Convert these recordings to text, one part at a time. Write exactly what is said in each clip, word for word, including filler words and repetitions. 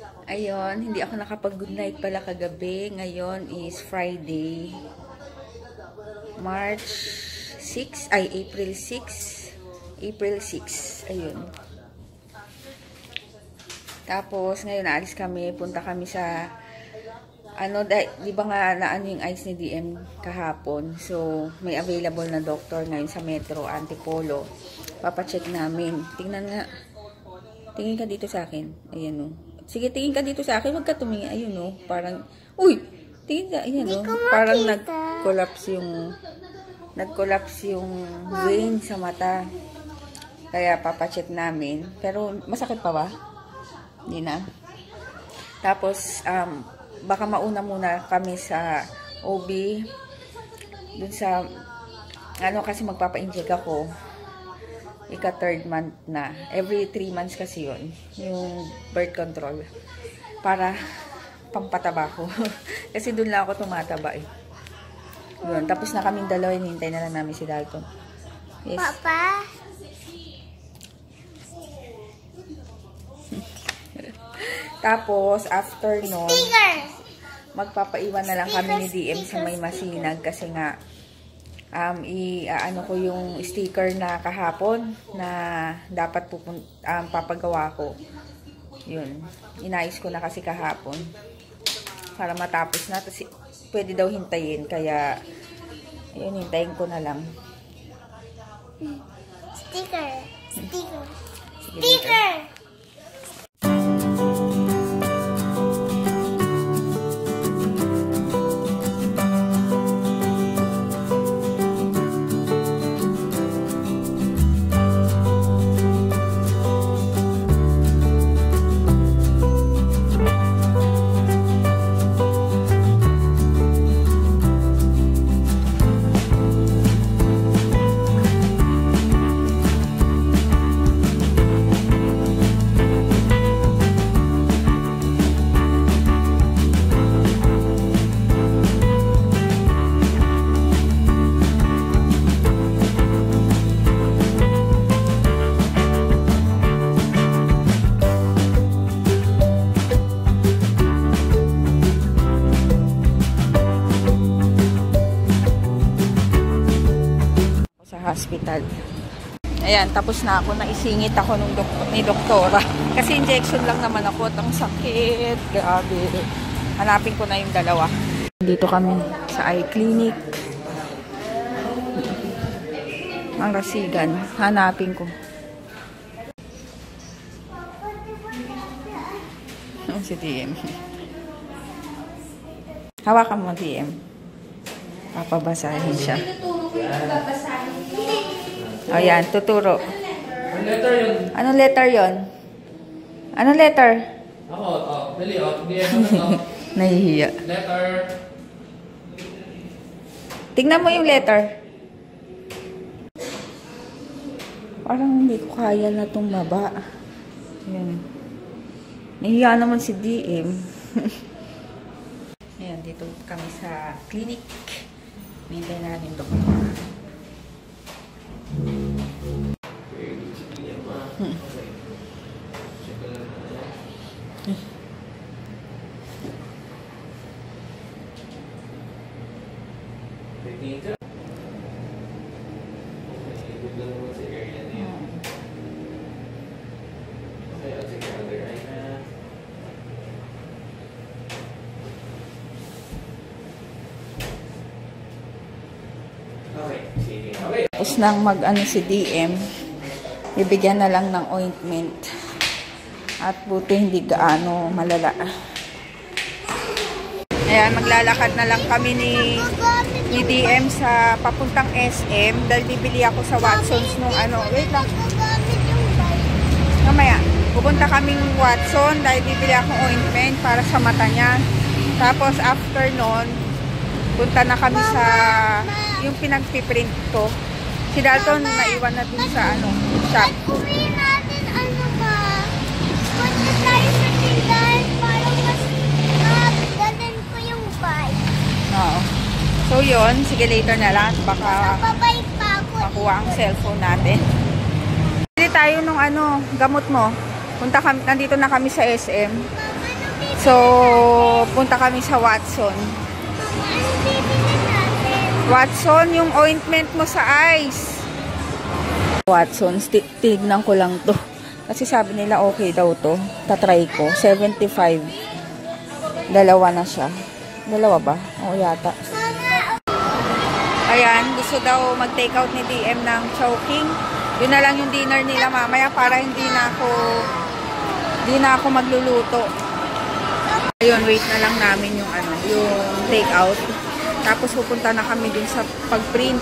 Ayun, hindi ako nakapag-good night pala kagabi. Ngayon is Friday, March six, ay April six. April six, ayun. Tapos, ngayon naalis kami, punta kami sa, ano, di ba nga naano yung eyes ni D M kahapon. So, may available na doctor ngayon sa Metro, Antipolo. Papacheck namin. Tingnan nga. Tingin ka dito sa akin. Ayan o. Sige, tingin ka dito sa akin. Huwag ka tumingin. Ayun o. Parang, uy! Tingin ka. Ayan o. Parang nag-collapse yung, nag-collapse yung vein sa mata. Kaya papacheck namin. Pero, masakit pa ba? Hindi na. Tapos, um, baka mauna muna kami sa O B. Dun sa, ano kasi magpapa-inject ako. Ika third month na. Every three months kasi yun. Yung birth control. Para pampataba ko. Kasi dun lang ako tumataba eh. Yun. Tapos na kaming dalawa. Hinihintay na lang namin si Dalton. Yes. Papa? Tapos, after no, magpapaiwan na lang kami ni D M sa may Masinag kasi nga um, i, uh, ano ko yung sticker na kahapon na dapat pupun um, papagawa ko. Yun. Inayos ko na kasi kahapon para matapos na. Tapos, pwede daw hintayin. Kaya, yun, hintayin ko na lang. Sticker. Sticker. Sige, Sticker! Hospital. Ayan, tapos na ako. Naisingit ako nung dok ni doktora. Kasi injection lang naman ako at ang sakit. Grabe. Hanapin ko na yung dalawa. Dito kami sa eye clinic. Ang Rasigan. Hanapin ko. Oh, si D M. Hawakan mo, D M. Papabasahin siya. O yan, tuturo. Anong letter yun? Anong letter yun? Anong letter? Ako, oh, dali, oh. Hindi yan. Nahihiya. Letter. Tingnan mo yung letter. Parang hindi ko kaya na itong maba. Ayan. Nahihiya naman si D M. Ayan, dito kami sa clinic. Nintay natin doktor. Hmm. Tapos nang mag-ano si D M, bibigyan na lang ng ointment. At buti hindi gaano malala. Ayan, maglalakad na lang kami ni, ni D M sa papuntang S M dahil bibili ako sa Watson's nung ano. Wait lang. Mamaya, pupunta kaming Watson dahil bibili akong ointment para sa mata niya. Tapos after nun, punta na kami sa yung pinagpiprint ko. Si Dalton naiwan na dun sa ano, shop. Uwi natin ano ba? Punta tayo sa tindahan para mas magalan ko yung bike. Oo. So yun, sige later na lang. Baka Babay pa ako. makuha ang cellphone natin. Bili tayo nung ano, gamot mo. Punta kami, nandito na kami sa S M. Mama, So, punta kami sa Watson. Mama, ano bibili natin? Watson, yung ointment mo sa eyes. Watson, tignan ko lang to. Kasi sabi nila okay daw to. Tatry ko. seventy-five. Dalawa na siya. Dalawa ba? Oo yata. Ayan, gusto daw mag-take out ni D M ng Chowking. Yun na lang yung dinner nila mamaya para hindi na ako hindi na ako magluluto. Ayun, wait na lang namin yung ano, yung take out. Tapos pupunta na kami din sa pag-print.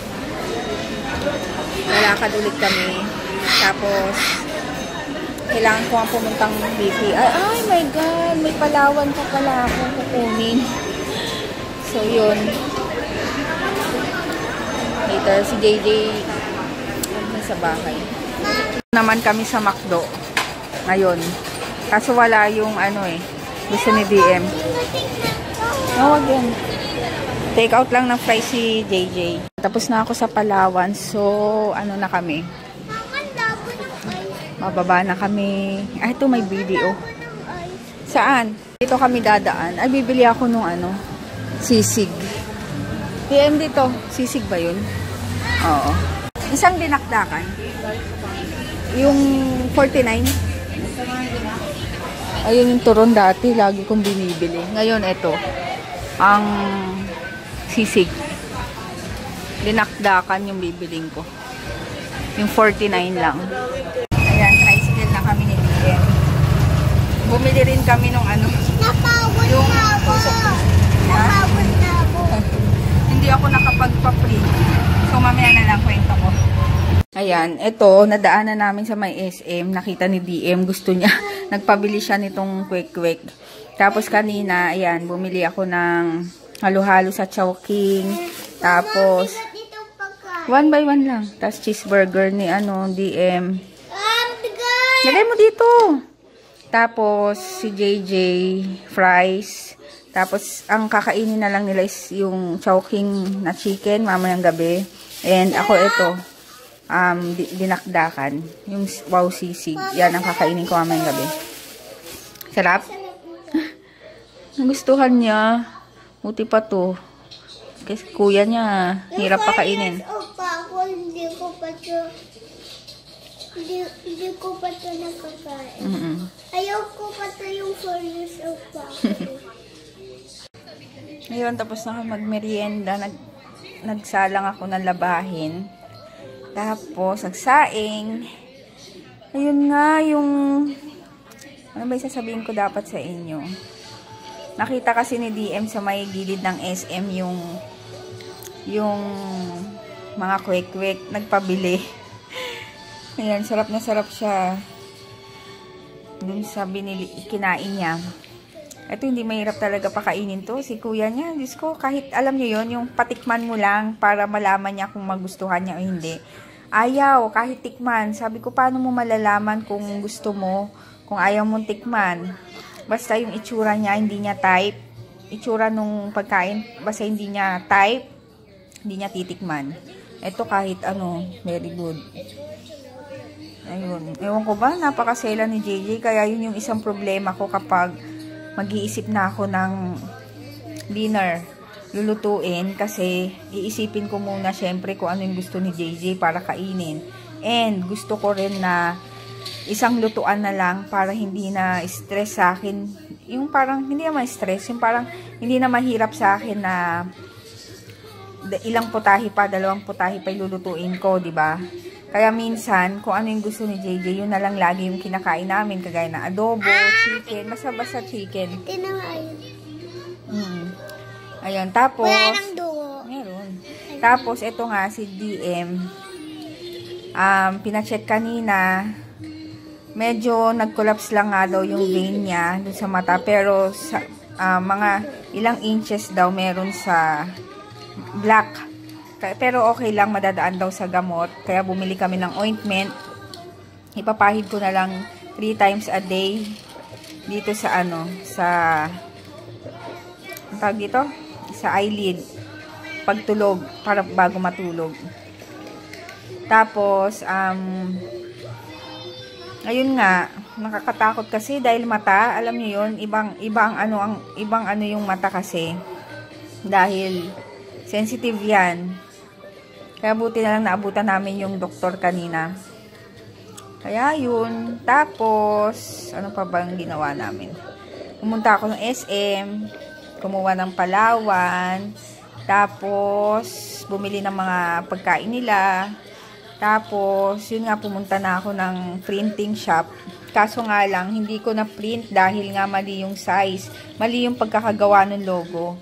Lalakad ulit kami. Tapos kailangan ko ang pumuntang B P. Ay, ay my God, may Palawan pa pala ako kukunin. So yun. Later, si J J sa bahay. Naman kami sa McDo. Ngayon. Kaso wala yung ano eh. Gusto ni D M. Oh, again. Take out lang ng fries si J J. Tapos na ako sa Palawan. So, ano na kami. Mababa na kami. Ay, ito may video. Saan? Dito kami dadaan. Ay, bibili ako nung ano. Sisig. D M dito. Sisig ba yun? Oo. Isang dinakdakan. Yung forty-nine. Ayun yung turon dati. Lagi kong binibili. Ngayon, ito. Ang sisig. Dinakdakan yung bibiling ko. Yung forty-nine lang. Ayan, tricycle na kami ni D M. Bumili rin kami nung ano. Napawad yung na ako. Napawad na ako. Hindi ako nakapagpa-print. So, mamaya na lang kwento ko. Ayan, ito, nadaanan namin sa may S M. Nakita ni D M, gusto niya. Nagpabili siya nitong kwek-kwek. Tapos kanina, ayan, bumili ako ng halo-halo sa Chowking. Tapos, one by one lang. Tapos cheeseburger ni ano, D M. Lagay mo dito. Tapos, si J J, fries. Tapos, ang kakainin na lang nila is yung Chowking na chicken mamayang gabi. And ako ito, um, dinakdakan. Yung wow sisig. Yan ang kakainin ko mamayang gabi. Sarap? Nagustuhan niya. Buti pa to. Kasi kuya niya, hirap pa kainin. Hindi ko pa ito, hindi, hindi ko pa ito nakakain. Mm -mm. Ayaw ko pa ito yung four years old pa. Ngayon, tapos na ako magmerienda. Nag, nagsalang ako ng labahin. Tapos, nagsaing. Ayun nga, yung... Ano ba yung sasabihin ko dapat sa inyo? Nakita kasi ni D M sa may gilid ng S M yung... Yung... mga kwek-kwek. Nagpabili. Ayan, sarap na sarap siya. Dun sa binili, kinain niya. Ito, hindi mahirap talaga pakainin to. Si kuya niya, Diyos ko, kahit alam niyo yon yung patikman mo lang para malaman niya kung magustuhan niya o hindi. Ayaw, kahit tikman. Sabi ko, paano mo malalaman kung gusto mo, kung ayaw mong tikman? Basta yung itsura niya, hindi niya type. Itsura nung pagkain, basta hindi niya type, hindi niya titikman. Ito kahit ano, very good. Ayun. Ewan ko ba, napakasela ni J J. Kaya yun yung isang problema ko kapag mag-iisip na ako ng dinner. Lulutuin kasi iisipin ko muna syempre kung ano yung gusto ni J J para kainin. And gusto ko rin na isang lutuan na lang para hindi na stress sa akin. Yung parang hindi naman stress, yung parang hindi na mahirap sa akin na ilang putahe pa, dalawang putahe pa ilulutuin ko, di ba? Kaya minsan, kung ano yung gusto ni J J, yun na lang lagi yung kinakain namin. Kagaya na adobo, chicken, basta-basta chicken. Tinangayin. Mm. Ayun, tapos... Wala nang dugo. Meron. Tapos, ito nga, si D M. Um, pinacheck kanina. Medyo nag-collapse lang nga daw yung vein niya dun sa mata. Pero, sa, uh, mga ilang inches daw meron sa black. Pero okay lang, madadaan daw sa gamot. Kaya bumili kami ng ointment. Ipapahid ko na lang three times a day dito sa ano, sa ang tawag dito? Sa eyelid. Pagtulog, para bago matulog. Tapos, um, ayun nga, nakakatakot kasi dahil mata, alam niyo yun, ibang, ibang ano, ang, ibang ano yung mata kasi. Dahil, sensitive yan. Kaya buti na lang naabutan namin yung doktor kanina. Kaya yun. Tapos, ano pa bang ginawa namin? Pumunta ako ng S M, kumuha ng Palawan, tapos, bumili ng mga pagkain nila. Tapos, yun nga, pumunta na ako ng printing shop. Kaso nga lang, hindi ko na-print dahil nga mali yung size. Mali yung pagkakagawa ng logo.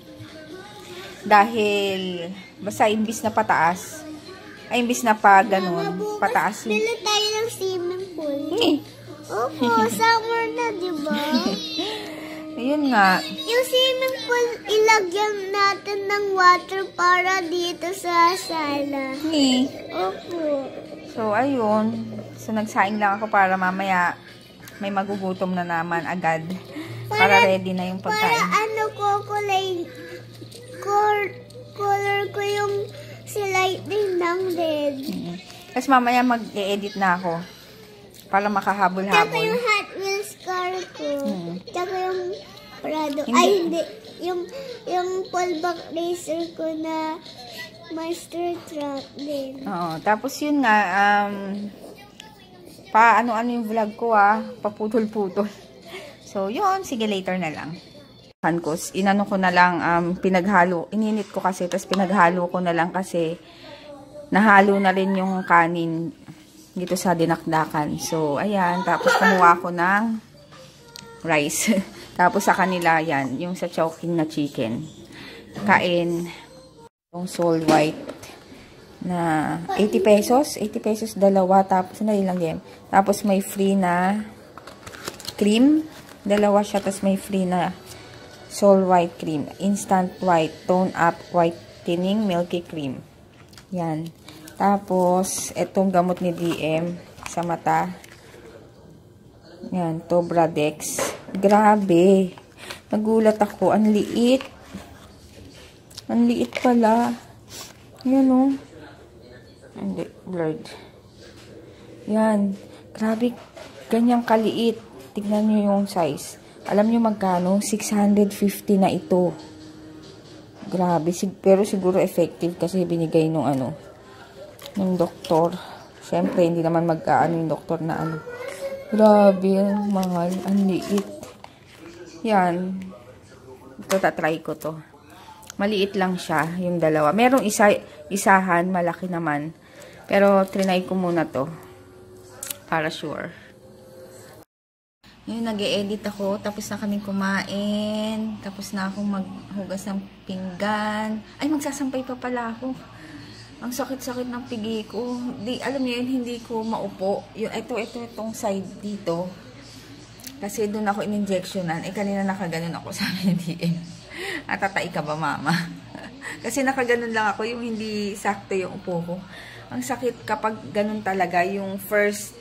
Dahil, basta imbis na pataas, ay imbis na pa ganun, pataas yung... Bili tayo ng swimming pool. Eh. Opo, summer na, di ba? Ayun nga. Yung swimming pool, ilagyan natin ng water para dito sa sala. Eh. Opo. So, ayun. So, nagsaing lang ako para mamaya may magugutom na naman agad. Para, para ready na yung pagkain. Para ano ko, kulay, color, color ko yung sliding ng red. Mm-hmm. Tapos mamaya mag-e-edit na ako. Para Tsaka makahabol-habol. yung Hot Wheels car ko. Mm. Tsaka yung Prado. Hindi. Ay, hindi. Yung, yung pullback racer ko na master truck din. Oo. Tapos yun nga, um, pa ano-ano yung vlog ko ah. Paputol-putol. So, yun. Sige, later na lang. Hankos, inano ko na lang, um, pinaghalo. Ininit ko kasi, tapos pinaghalo ko na lang kasi nahalo na rin yung kanin dito sa dinakdakan. So, ayan. Tapos, kumuha ko ng rice. Tapos, sa kanila, yan. Yung sa choking na chicken. Kain. Yung soul white na eighty pesos. eighty pesos dalawa. Tapos, na lang yan. Tapos, may free na cream. Dalawa siya. Tapos, may free na soul white cream. Instant white. Tone up whitening milky cream. Yan. Tapos, etong gamot ni D M sa mata. Yan, Tobradex. Grabe. Nagulat ako. Ang liit. Ang liit pala. Yan o. Hindi, blurred. Yan. Grabe. Ganyang kaliit. Tignan nyo yung size. Alam nyo magkano? six hundred fifty na ito. Grabe. Sig pero siguro effective kasi binigay nung ano. Ng doktor. Siyempre, hindi naman magkaano yung doktor na ano. Grabe, ang mahal. Ang liit. Yan. Ito, tatry ko to. Maliit lang siya, yung dalawa. Merong isa, isahan, malaki naman. Pero, trinay ko muna to. Para sure. Yun, nag-e-edit ako. Tapos na kaming kumain. Tapos na akong maghugas ng pinggan. Ay, magsasampay pa pala ako. Ang sakit-sakit ng pigi ko. Di, alam niyo yun, hindi ko maupo. Yung, ito, ito, itong side dito. Kasi doon ako in-injectionan. Eh, kanina nakaganon ako sa amin D M. At tatay ka ba, mama? Kasi nakaganon lang ako, yung hindi sakto yung upo ko. Ang sakit kapag ganun talaga, yung first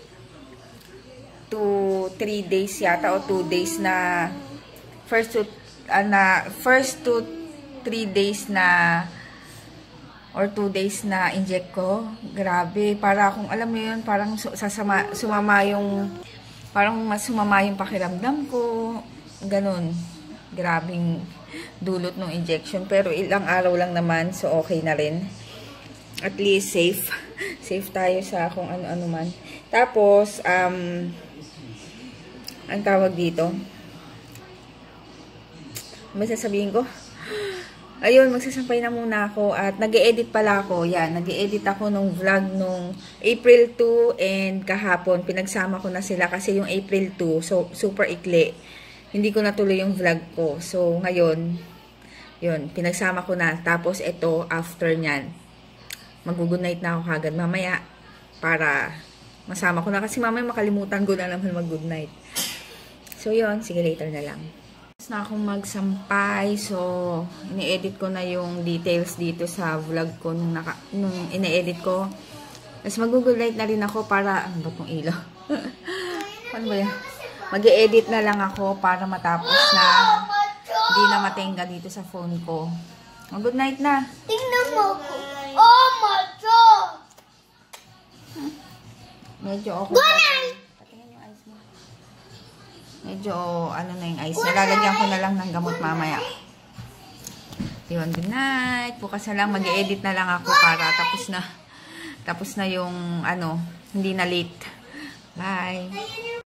two, three days yata, o two days na, first to, uh, na, first to three days na, or two days na inject ko. Grabe. Para kung alam mo yun, parang sasama, sumama yung, parang mas sumama yung pakiramdam ko. Ganun. Grabing dulot ng injection. Pero ilang araw lang naman, so okay na rin. At least safe. Safe tayo sa kung ano-ano man. Tapos, um, ang tawag dito. May sasabihin ko? Ayun, magsasampay na muna ako at nag-e-edit pala ako. Yan, nag-e-edit ako nung vlog nung April two and kahapon. Pinagsama ko na sila kasi yung April two, so super ikli. Hindi ko natuloy yung vlog ko. So, ngayon, yun, pinagsama ko na. Tapos, ito, after nyan, mag-good night na ako kagad mamaya para masama ko na. Kasi mamaya makalimutan ko na naman mag-good night. So, yun, sige, later na lang. Na akong magsampay, so ini-edit ko na yung details dito sa vlog ko nung, naka, nung ine-edit ko. Tapos mag-google light na rin ako para, ano ba itong ilaw? Ano ba yan? Mag-e-edit na lang ako para matapos na hindi na matenga dito sa phone ko. Oh, good night na. Tingnan mo ko. Oh my God! Medyo okay. Good night! Patingin yung eyes mo. Medyo, ano na yung ice. Nalalagyan ko na lang ng gamot mamaya. Yun, good night. Bukas na lang, mag-edit na lang ako para tapos na. Tapos na yung, ano, hindi na late. Bye.